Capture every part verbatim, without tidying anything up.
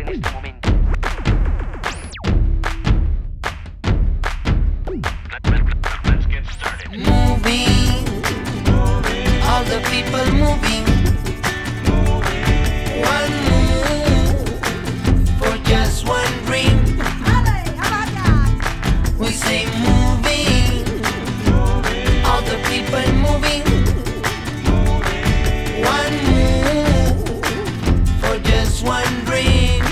en este momento. Moving, all the people moving. One move for just one dream. We say moving, all the people moving. One move for just one dream.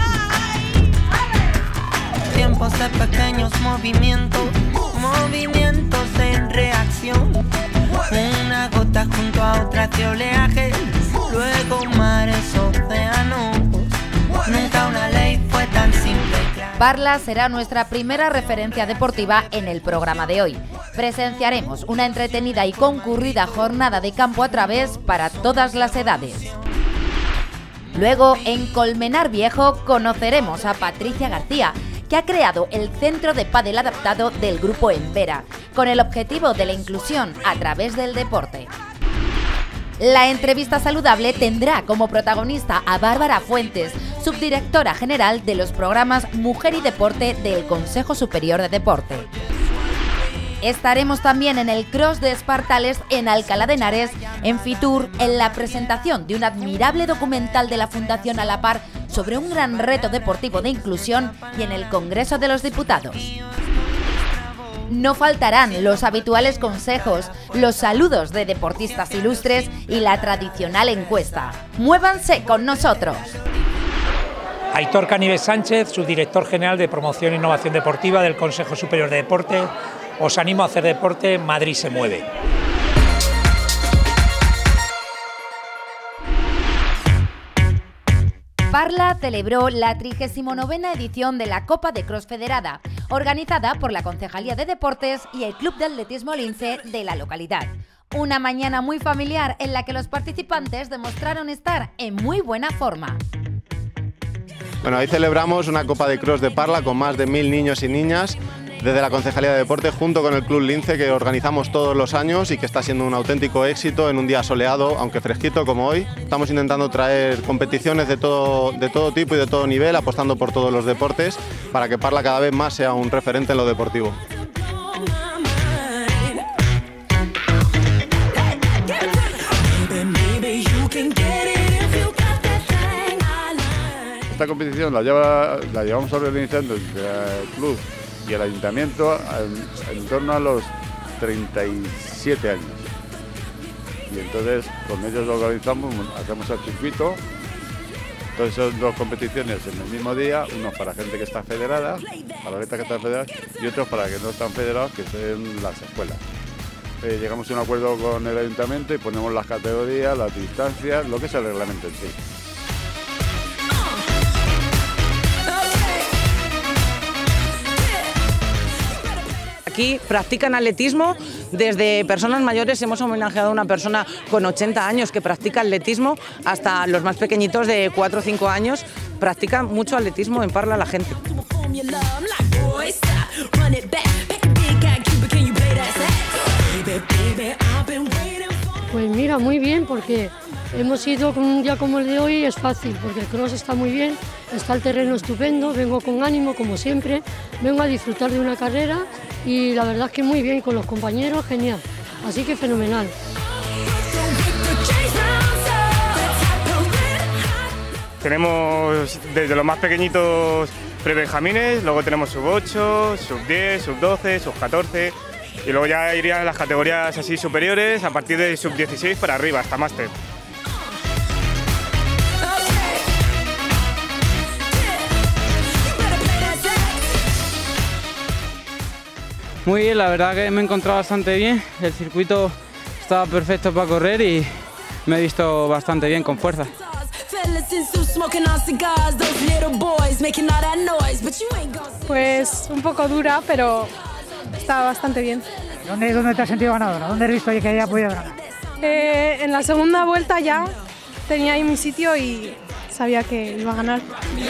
Tiempos de pequeños movimientos, movimientos en reacción. Una gota junto a otra de oleaje, luego mares, océanos. Nunca una ley fue tan simple y clara. Parla será nuestra primera referencia deportiva en el programa de hoy. Presenciaremos una entretenida y concurrida jornada de campo a través para todas las edades. Luego, en Colmenar Viejo, conoceremos a Patricia García, que ha creado el Centro de Pádel Adaptado del Grupo Embera, con el objetivo de la inclusión a través del deporte. La entrevista saludable tendrá como protagonista a Bárbara Fuentes, subdirectora general de los programas Mujer y Deporte del Consejo Superior de Deporte. Estaremos también en el Cross de Espartales en Alcalá de Henares, en Fitur, en la presentación de un admirable documental de la Fundación A la Par sobre un gran reto deportivo de inclusión y en el Congreso de los Diputados. No faltarán los habituales consejos, los saludos de deportistas ilustres y la tradicional encuesta. ¡Muévanse con nosotros! Aitor Canives Sánchez, subdirector general de Promoción e Innovación Deportiva del Consejo Superior de Deporte. Os animo a hacer deporte, Madrid se mueve. Parla celebró la trigésima novena edición de la Copa de Cross Federada, organizada por la Concejalía de Deportes y el Club de Atletismo Lince de la localidad. Una mañana muy familiar en la que los participantes demostraron estar en muy buena forma. Bueno, ahí celebramos una Copa de Cross de Parla con más de mil niños y niñas desde la Concejalía de Deporte junto con el Club Lince, que organizamos todos los años y que está siendo un auténtico éxito en un día soleado, aunque fresquito como hoy. Estamos intentando traer competiciones de todo, de todo tipo y de todo nivel, apostando por todos los deportes para que Parla cada vez más sea un referente en lo deportivo. Esta competición la, lleva, la llevamos organizando entre el club y el ayuntamiento en, en torno a los treinta y siete años. Y entonces con ellos lo organizamos, hacemos el circuito. Entonces son dos competiciones en el mismo día, uno para gente que está federada, para atletas que están federadas, y otros para que no están federados, que son las escuelas. Eh, llegamos a un acuerdo con el ayuntamiento y ponemos las categorías, las distancias, lo que es el reglamento en sí. Aquí practican atletismo, desde personas mayores hemos homenajeado a una persona con ochenta años que practica atletismo, hasta los más pequeñitos de cuatro o cinco años, practican mucho atletismo en Parla la gente. Pues mira, muy bien, porque hemos ido con un día como el de hoy, es fácil, porque el cross está muy bien, está el terreno estupendo, vengo con ánimo como siempre, vengo a disfrutar de una carrera y la verdad es que muy bien, con los compañeros, genial, así que fenomenal. Tenemos desde los más pequeñitos prebenjamines, luego tenemos sub ocho, sub diez, sub doce, sub catorce y luego ya irían las categorías así superiores a partir de sub dieciséis para arriba, hasta máster. Muy bien, la verdad que me he encontrado bastante bien, el circuito estaba perfecto para correr y me he visto bastante bien, con fuerza. Pues un poco dura, pero está bastante bien. ¿Dónde, dónde te has sentido ganadora? ¿Dónde has visto que haya podido ganar? Eh, en la segunda vuelta ya tenía ahí mi sitio y sabía que iba a ganar.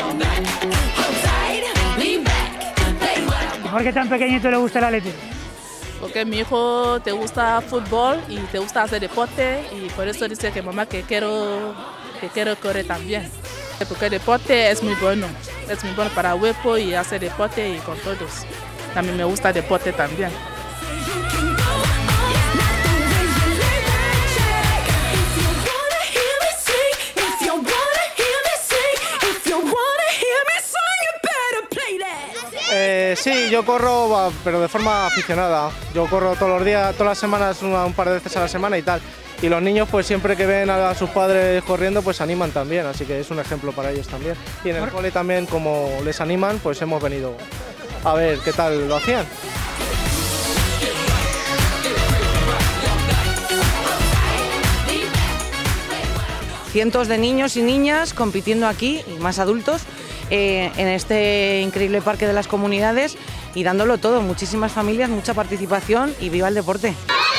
¿Por qué tan pequeñito le gusta el atletismo? Porque mi hijo te gusta fútbol y te gusta hacer deporte y por eso dice que mamá que quiero, que quiero correr también. Porque el deporte es muy bueno, es muy bueno para el cuerpo y hacer deporte y con todos. También me gusta el deporte también. Eh, sí, yo corro, pero de forma aficionada. Yo corro todos los días, todas las semanas, una, un par de veces a la semana y tal. Y los niños, pues siempre que ven a sus padres corriendo, pues animan también, así que es un ejemplo para ellos también. Y en el cole también, como les animan, pues hemos venido a ver qué tal lo hacían. Cientos de niños y niñas compitiendo aquí, y más adultos, eh, en este increíble parque de las comunidades y dándolo todo. Muchísimas familias, mucha participación y viva el deporte.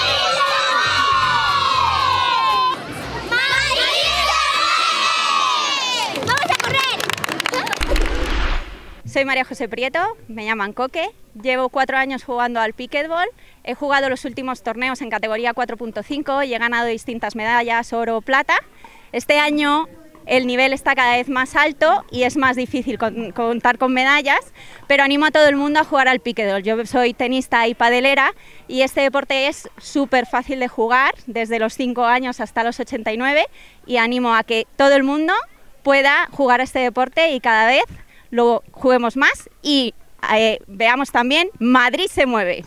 Soy María José Prieto, me llaman Coque, llevo cuatro años jugando al pickleball, he jugado los últimos torneos en categoría cuatro punto cinco y he ganado distintas medallas, oro, plata. Este año el nivel está cada vez más alto y es más difícil con, contar con medallas, pero animo a todo el mundo a jugar al pickleball. Yo soy tenista y padelera y este deporte es súper fácil de jugar, desde los cinco años hasta los ochenta y nueve, y animo a que todo el mundo pueda jugar a este deporte y cada vez lo juguemos más y eh, veamos también Madrid se mueve.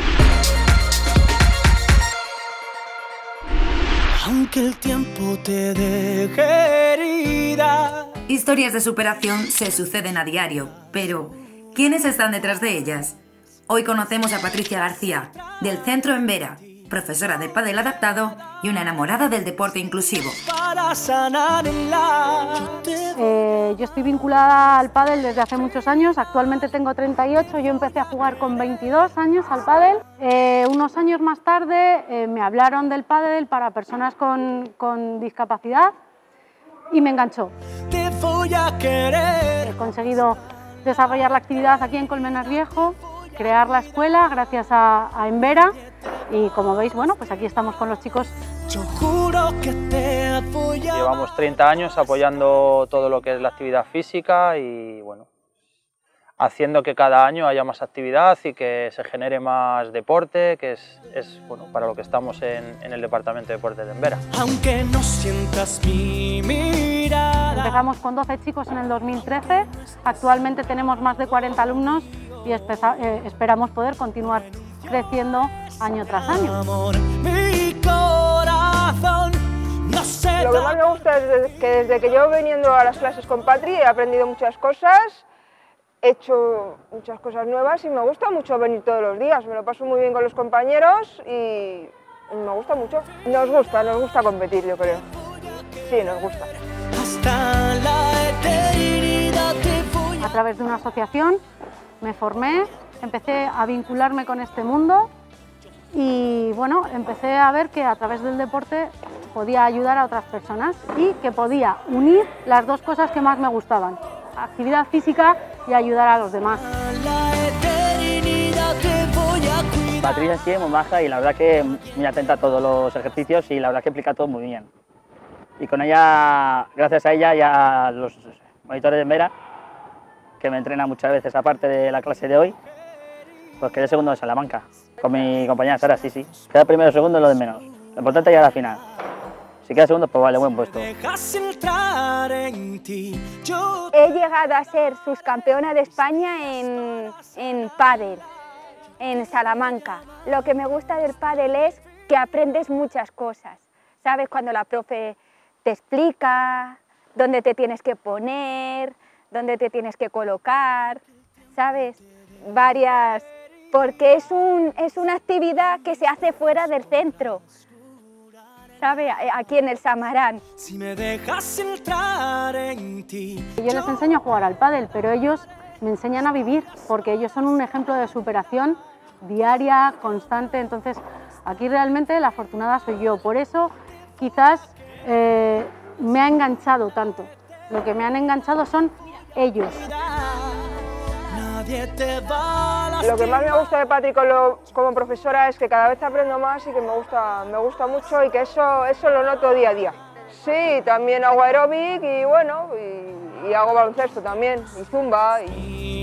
Aunque el tiempo te deje herida. Historias de superación se suceden a diario, pero ¿quiénes están detrás de ellas? Hoy conocemos a Patricia García, del Centro Embera, profesora de pádel adaptado y una enamorada del deporte inclusivo. Para sanar el eh, yo estoy vinculada al pádel desde hace muchos años, actualmente tengo treinta y ocho, yo empecé a jugar con veintidós años al pádel. Eh, unos años más tarde eh, me hablaron del pádel para personas con, con discapacidad y me enganchó. Te voy a querer. He conseguido desarrollar la actividad aquí en Colmenar Viejo, crear la escuela gracias a, a Embera. Y como veis, bueno, pues aquí estamos con los chicos. Yo juro que te apoyo. Llevamos treinta años apoyando todo lo que es la actividad física y bueno, haciendo que cada año haya más actividad y que se genere más deporte, que es, es bueno, para lo que estamos en, en el Departamento de Deportes de Embera. Aunque no sientas mi mirada. Empezamos con doce chicos en el dos mil trece, actualmente tenemos más de cuarenta alumnos y espeza, eh, esperamos poder continuar creciendo año tras año. Amor, mi corazón, no sé. Lo que más me gusta es que desde que llevo viniendo a las clases con Patri he aprendido muchas cosas, he hecho muchas cosas nuevas y me gusta mucho venir todos los días. Me lo paso muy bien con los compañeros y me gusta mucho. Nos gusta, nos gusta competir, yo creo. Sí, nos gusta. Hasta la eternidad te voy a... A través de una asociación me formé, empecé a vincularme con este mundo y bueno, empecé a ver que a través del deporte podía ayudar a otras personas y que podía unir las dos cosas que más me gustaban, actividad física y ayudar a los demás. Patricia sí es muy maja y la verdad que muy atenta a todos los ejercicios y la verdad que explica todo muy bien. Y con ella, gracias a ella y a los monitores de Embera, que me entrenan muchas veces aparte de la clase de hoy, pues quedé segundo en Salamanca. Con mi compañera Sara, sí, sí. Queda primero o segundo es lo de menos. Lo importante es llegar a la final. Si queda segundo, pues vale, buen puesto. He llegado a ser subcampeona de España en, en pádel, en Salamanca. Lo que me gusta del pádel es que aprendes muchas cosas. ¿Sabes? Cuando la profe te explica dónde te tienes que poner, dónde te tienes que colocar, ¿sabes? Varias... Porque es, un, es una actividad que se hace fuera del centro, ¿sabes? Aquí en el Samarán. Si me dejas entrar en ti. Yo les enseño a jugar al pádel, pero ellos me enseñan a vivir, porque ellos son un ejemplo de superación diaria, constante. Entonces, aquí realmente la afortunada soy yo. Por eso, quizás eh, me ha enganchado tanto. Lo que me han enganchado son ellos. Lo que más me gusta de Patri como profesora es que cada vez aprendo más y que me gusta, me gusta mucho y que eso, eso lo noto día a día. Sí, también hago aeróbic y bueno, y y hago baloncesto también, y zumba. Y...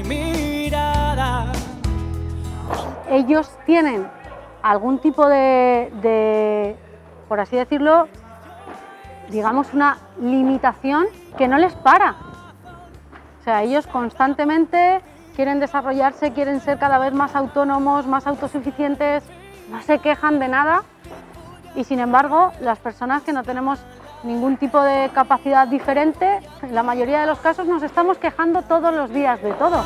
Ellos tienen algún tipo de, de, por así decirlo, digamos una limitación que no les para. O sea, ellos constantemente quieren desarrollarse, quieren ser cada vez más autónomos, más autosuficientes, no se quejan de nada y sin embargo las personas que no tenemos ningún tipo de capacidad diferente, en la mayoría de los casos nos estamos quejando todos los días de todo.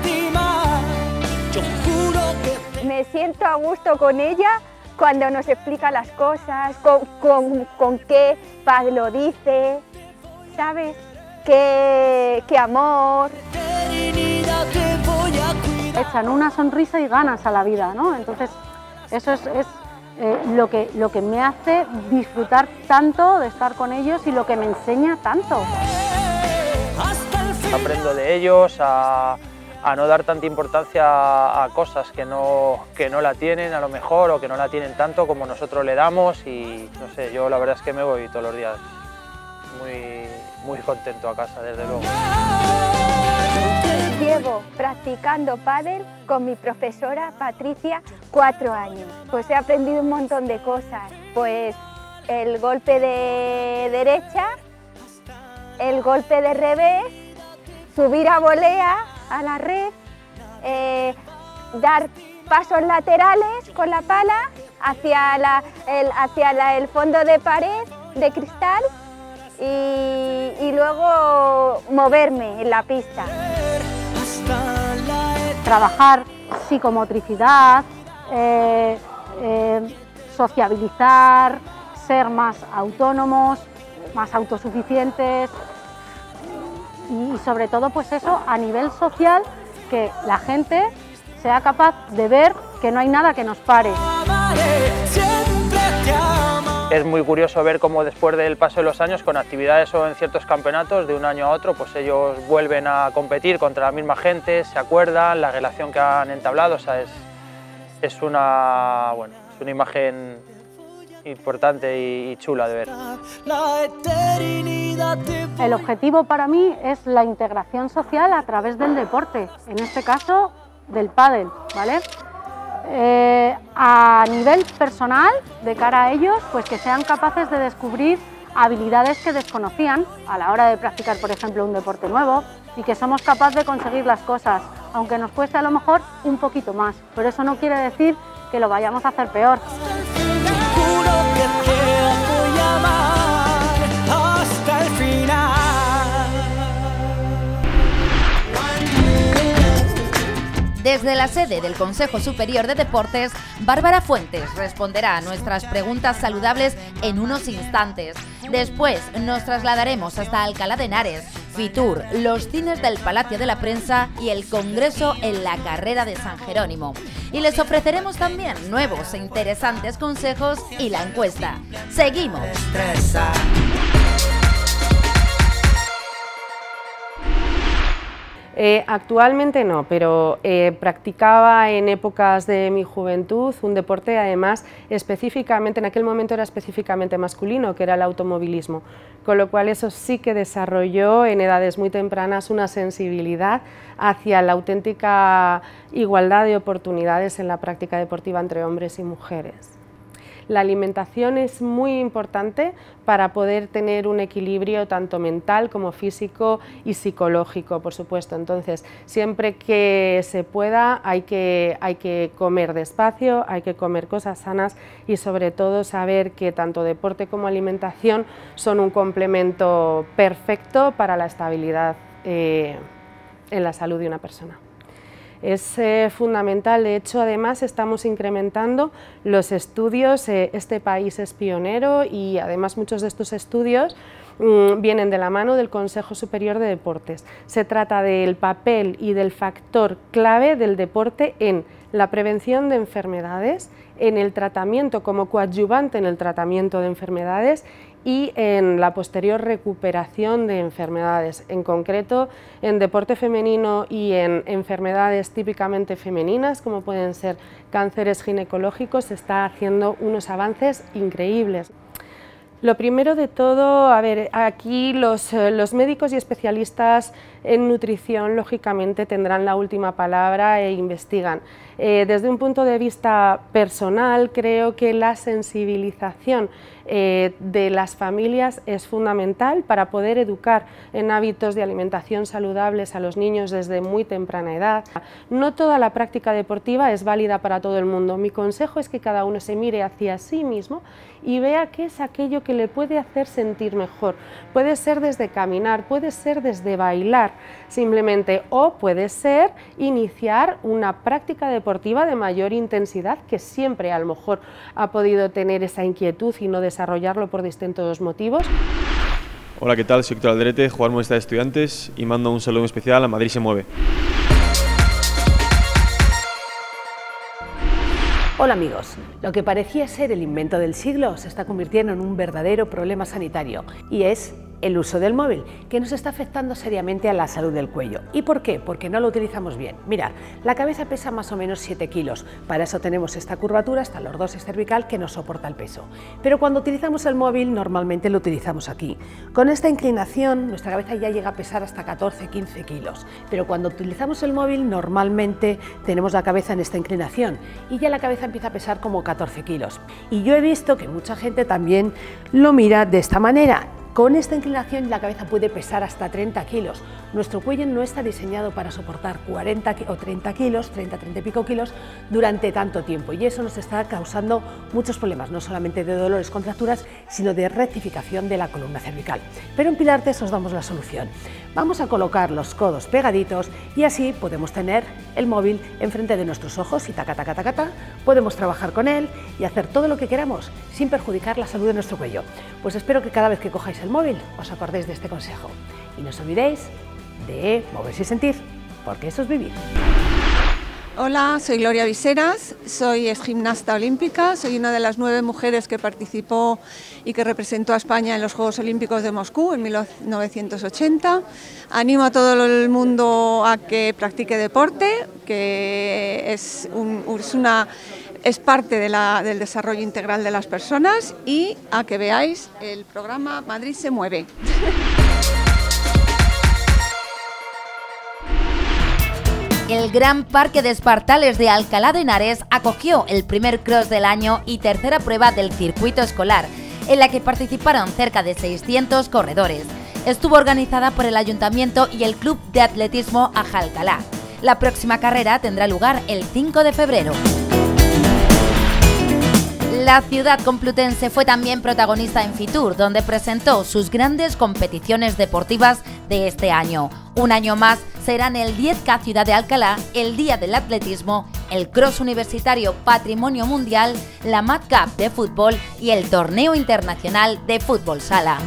Me siento a gusto con ella cuando nos explica las cosas, con, con, con qué paz lo dice, ¿sabes? Qué, qué amor. Echan una sonrisa y ganas a la vida, ¿no? Entonces eso es, es eh, lo, que, lo que me hace disfrutar tanto de estar con ellos y lo que me enseña tanto. Aprendo de ellos a, a no dar tanta importancia a, a cosas que no, que no la tienen a lo mejor o que no la tienen tanto como nosotros le damos y no sé, yo la verdad es que me voy todos los días muy, muy contento a casa, desde luego. Llevo practicando pádel con mi profesora Patricia cuatro años. Pues he aprendido un montón de cosas. Pues el golpe de derecha, el golpe de revés, subir a volea a la red, eh, dar pasos laterales con la pala hacia, la, el, hacia la, el fondo de pared de cristal y, y luego moverme en la pista. Trabajar psicomotricidad, eh, eh, sociabilizar, ser más autónomos, más autosuficientes y, y sobre todo pues eso a nivel social, que la gente sea capaz de ver que no hay nada que nos pare. Es muy curioso ver cómo después del paso de los años, con actividades o en ciertos campeonatos, de un año a otro, pues ellos vuelven a competir contra la misma gente, se acuerdan, la relación que han entablado, o sea, es, es, una, bueno, es una imagen importante y, y chula de ver. El objetivo para mí es la integración social a través del deporte, en este caso del pádel, ¿vale? Eh, a nivel personal, de cara a ellos, pues que sean capaces de descubrir habilidades que desconocían a la hora de practicar, por ejemplo, un deporte nuevo y que somos capaces de conseguir las cosas, aunque nos cueste a lo mejor un poquito más, pero eso no quiere decir que lo vayamos a hacer peor. Hasta el final. Desde la sede del Consejo Superior de Deportes, Bárbara Fuentes responderá a nuestras preguntas saludables en unos instantes. Después nos trasladaremos hasta Alcalá de Henares, Fitur, los cines del Palacio de la Prensa y el Congreso en la Carrera de San Jerónimo. Y les ofreceremos también nuevos e interesantes consejos y la encuesta. ¡Seguimos! Eh, actualmente no, pero eh, practicaba en épocas de mi juventud un deporte, además específicamente, en aquel momento era específicamente masculino, que era el automovilismo, con lo cual eso sí que desarrolló en edades muy tempranas una sensibilidad hacia la auténtica igualdad de oportunidades en la práctica deportiva entre hombres y mujeres. La alimentación es muy importante para poder tener un equilibrio tanto mental como físico y psicológico, por supuesto. Entonces, siempre que se pueda hay que, hay que comer despacio, hay que comer cosas sanas y sobre todo saber que tanto deporte como alimentación son un complemento perfecto para la estabilidad eh, en la salud de una persona. Es eh, fundamental, de hecho además estamos incrementando los estudios, eh, este país es pionero y además muchos de estos estudios mmm, vienen de la mano del Consejo Superior de Deportes. Se trata del papel y del factor clave del deporte en la prevención de enfermedades, en el tratamiento como coadyuvante en el tratamiento de enfermedades y en la posterior recuperación de enfermedades, en concreto en deporte femenino y en enfermedades típicamente femeninas, como pueden ser cánceres ginecológicos, se está haciendo unos avances increíbles. Lo primero de todo, a ver, aquí los, los médicos y especialistas en nutrición lógicamente tendrán la última palabra e investigan. Eh, desde un punto de vista personal, creo que la sensibilización eh, de las familias es fundamental para poder educar en hábitos de alimentación saludables a los niños desde muy temprana edad. No toda la práctica deportiva es válida para todo el mundo. Mi consejo es que cada uno se mire hacia sí mismo y vea qué es aquello que le puede hacer sentir mejor. Puede ser desde caminar, puede ser desde bailar simplemente, o puede ser iniciar una práctica deportiva de mayor intensidad que siempre a lo mejor ha podido tener esa inquietud y no desarrollarlo por distintos motivos. Hola, ¿qué tal? Soy Héctor Aldrete, jugador muestra de Estudiantes, y mando un saludo especial a Madrid se mueve. Hola amigos, lo que parecía ser el invento del siglo se está convirtiendo en un verdadero problema sanitario y es el uso del móvil, que nos está afectando seriamente a la salud del cuello. ¿Y por qué? Porque no lo utilizamos bien. Mirad, la cabeza pesa más o menos siete kilos, para eso tenemos esta curvatura hasta el lordosis cervical que nos soporta el peso. Pero cuando utilizamos el móvil normalmente lo utilizamos aquí. Con esta inclinación nuestra cabeza ya llega a pesar hasta catorce a quince kilos, pero cuando utilizamos el móvil normalmente tenemos la cabeza en esta inclinación y ya la cabeza empieza a pesar como catorce kilos. Y yo he visto que mucha gente también lo mira de esta manera. Con esta inclinación la cabeza puede pesar hasta treinta kilos. Nuestro cuello no está diseñado para soportar cuarenta o treinta kilos, treinta, treinta y pico kilos durante tanto tiempo y eso nos está causando muchos problemas, no solamente de dolores, contracturas, sino de rectificación de la columna cervical. Pero en Pilates os damos la solución. Vamos a colocar los codos pegaditos y así podemos tener el móvil enfrente de nuestros ojos y taca, taca, taca, taca, podemos trabajar con él y hacer todo lo que queramos sin perjudicar la salud de nuestro cuello. Pues espero que cada vez que cojáis el móvil os acordéis de este consejo y no os olvidéis de moverse y sentir, porque eso es vivir. Hola, soy Gloria Viseras, soy exgimnasta olímpica, soy una de las nueve mujeres que participó y que representó a España en los Juegos Olímpicos de Moscú en mil novecientos ochenta. Animo a todo el mundo a que practique deporte, que es, un, es, una, es parte de la, del desarrollo integral de las personas, y a que veáis el programa Madrid se mueve. El Gran Parque de Espartales de Alcalá de Henares acogió el primer cross del año y tercera prueba del circuito escolar, en la que participaron cerca de seiscientos corredores. Estuvo organizada por el Ayuntamiento y el Club de Atletismo Aja Alcalá. La próxima carrera tendrá lugar el cinco de febrero. La ciudad complutense fue también protagonista en Fitur, donde presentó sus grandes competiciones deportivas de este año. Un año más serán el diez K Ciudad de Alcalá, el Día del Atletismo, el Cross Universitario Patrimonio Mundial, la Mad Cup de fútbol y el Torneo Internacional de Fútbol Sala.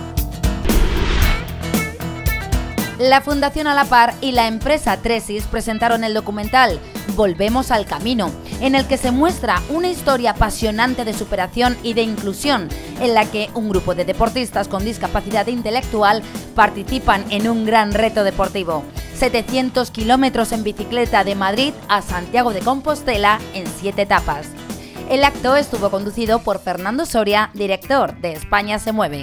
La Fundación A la Par y la empresa Tresis presentaron el documental Volvemos al Camino, en el que se muestra una historia apasionante de superación y de inclusión, en la que un grupo de deportistas con discapacidad intelectual participan en un gran reto deportivo. setecientos kilómetros en bicicleta de Madrid a Santiago de Compostela en siete etapas. El acto estuvo conducido por Fernando Soria, director de España se mueve.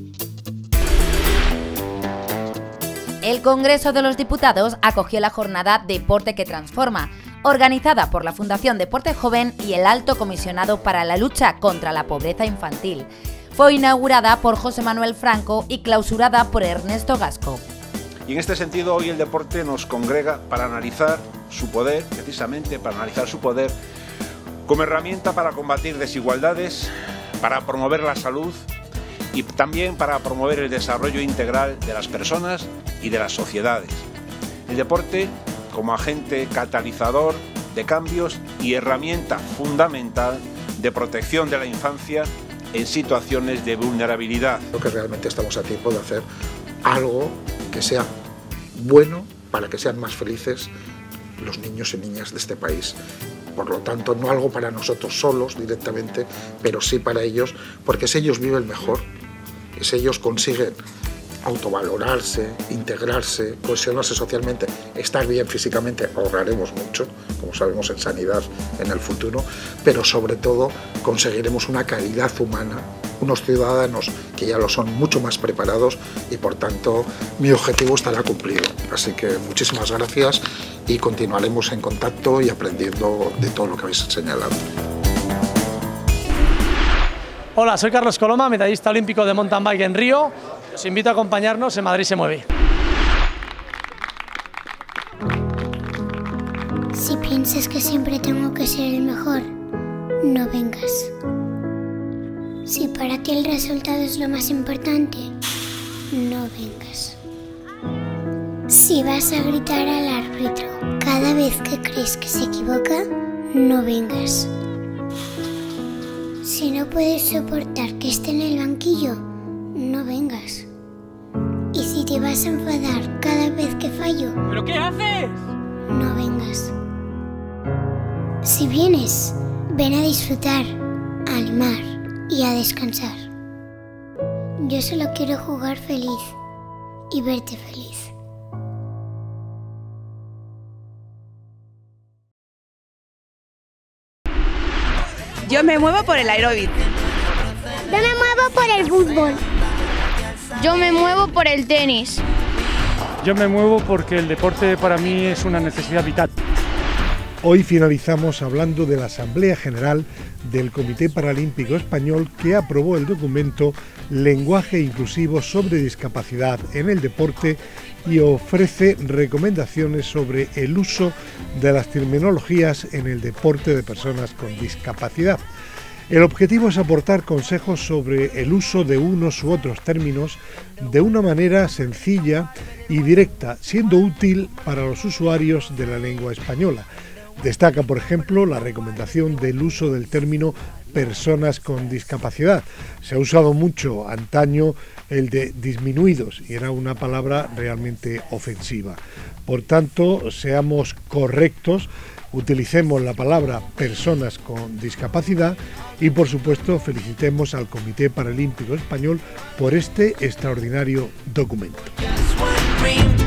El Congreso de los Diputados acogió la jornada Deporte que Transforma, organizada por la Fundación Deporte Joven y el Alto Comisionado para la Lucha contra la Pobreza Infantil. Fue inaugurada por José Manuel Franco y clausurada por Ernesto Gasco. Y en este sentido hoy el deporte nos congrega para analizar su poder, precisamente para analizar su poder como herramienta para combatir desigualdades, para promover la salud y también para promover el desarrollo integral de las personas y de las sociedades. El deporte como agente catalizador de cambios y herramienta fundamental de protección de la infancia en situaciones de vulnerabilidad. Creo que realmente estamos a tiempo de hacer algo que sea bueno para que sean más felices los niños y niñas de este país. Por lo tanto, no algo para nosotros solos directamente, pero sí para ellos, porque si ellos viven mejor, si ellos consiguen autovalorarse, integrarse, cohesionarse socialmente, estar bien físicamente, ahorraremos mucho, como sabemos en sanidad en el futuro, pero sobre todo conseguiremos una calidad humana unos ciudadanos que ya lo son mucho más preparados y por tanto mi objetivo estará cumplido. Así que muchísimas gracias y continuaremos en contacto y aprendiendo de todo lo que habéis señalado. Hola, soy Carlos Coloma, medallista olímpico de mountain bike en Río. Os invito a acompañarnos en Madrid se mueve. Si piensas que siempre tengo que ser el mejor, no vengas. Si para ti el resultado es lo más importante, no vengas. Si vas a gritar al árbitro cada vez que crees que se equivoca, no vengas. Si no puedes soportar que esté en el banquillo, no vengas. Y si te vas a enfadar cada vez que fallo, ¿pero qué haces? No vengas. Si vienes, ven a disfrutar, a animar y a descansar. Yo solo quiero jugar feliz y verte feliz. Yo me muevo por el aeróbic. Yo me muevo por el fútbol. Yo me muevo por el tenis. Yo me muevo porque el deporte para mí es una necesidad vital. Hoy finalizamos hablando de la Asamblea General del Comité Paralímpico Español, que aprobó el documento Lenguaje Inclusivo sobre Discapacidad en el Deporte y ofrece recomendaciones sobre el uso de las terminologías en el deporte de personas con discapacidad. El objetivo es aportar consejos sobre el uso de unos u otros términos de una manera sencilla y directa, siendo útil para los usuarios de la lengua española. Destaca, por ejemplo, la recomendación del uso del término personas con discapacidad. Se ha usado mucho antaño el de disminuidos y era una palabra realmente ofensiva. Por tanto, seamos correctos, utilicemos la palabra personas con discapacidad y, por supuesto, felicitemos al Comité Paralímpico Español por este extraordinario documento.